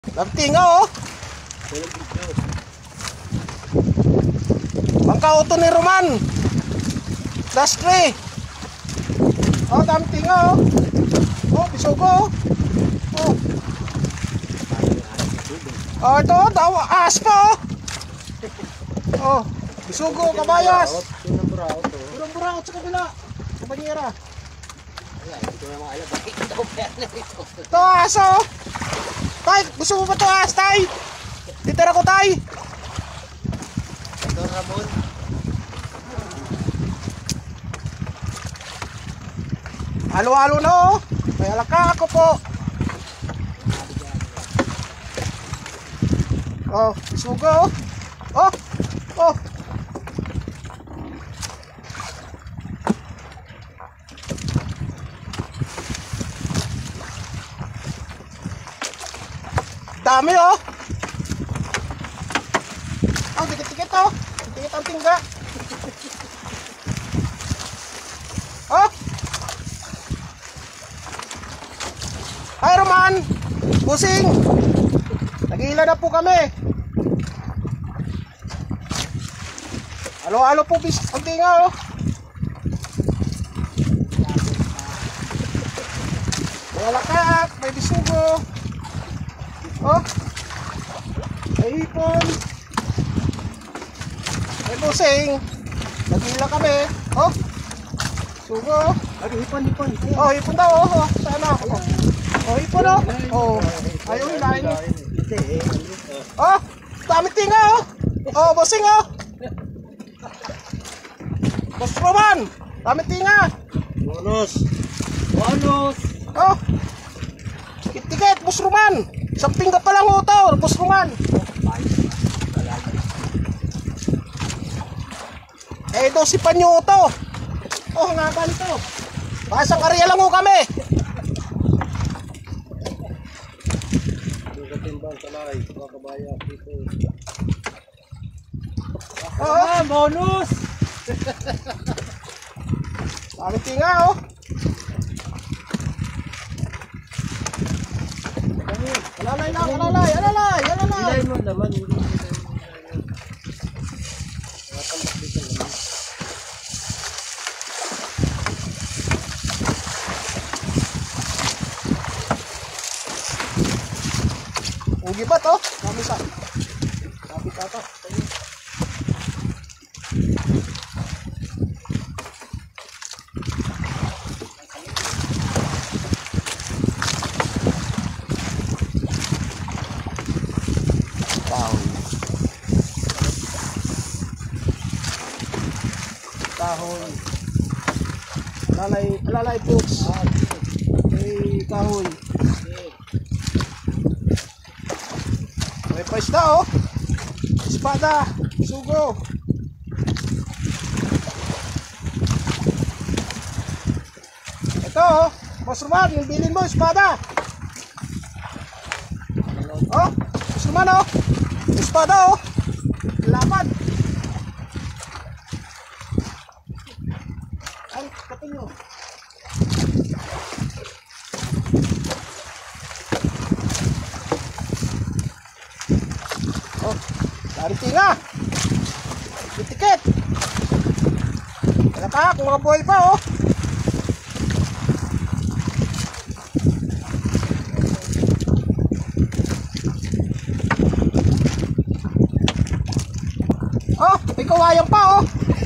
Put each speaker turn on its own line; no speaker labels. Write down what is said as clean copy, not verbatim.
Nagtinga oh. Pangkauto ni Roman. Dash 3. Oh, dami tinga oh. Oh, bisugo oh. Oh. Oh, ito daw aspa oh. Oh, bisugo kabayas. Kurang buraot sa kabila. Sa banyera. Ito aso. Tay, gusto mo ba ito as tay? Titira ko tay.
Ito Ramon.
Halo-halo na oh. May alaka ako po. Oh, bisugo oh. Oh, oh. Dami oh. Oh, dikit-dikit oh. Dikit ang tingga. Oh. Hi Roman. Busing. Nag-iila na po kami. Halo-halo po bis ang tinga oh. May alakak, may bisugo. Oh, may hipon. May busing. Nag-iila kami. Oh, sugo.
Hipon.
Oh, hipon daw oh. Sana ako. Oh, hipon oh. Oh, ayaw hilahin. Oh, dami tinga oh. Oh, busing oh. Boss Roman, dami tinga.
Bonus.
Oh, tikit-tikit, Boss Roman. Isang pingga pa lang ito, Boss Roman. Eh, 12 pa nyo ito. Oh, ang haba nito. Pasang area lang ho kami.
Timbang talay, mga kabaya dito.
Oh,
bonus.
dami tinga oh. Alalay lang, alalay.
Ilay mo naman.
Ugi pa to. Dami sa. Dami tata. Kahoy. Alalay books. May kahoy. May paisda oh. Espada. Sugo. Ito oh. Boss Roman, yung bilin mo, espada. Oh, Boss Roman oh. Espada oh. Laban. Ay, kapin nyo. Oh, dari tinga. Tikit. Alakak, mga buhay pa oh. Oh, may kawayan pa oh.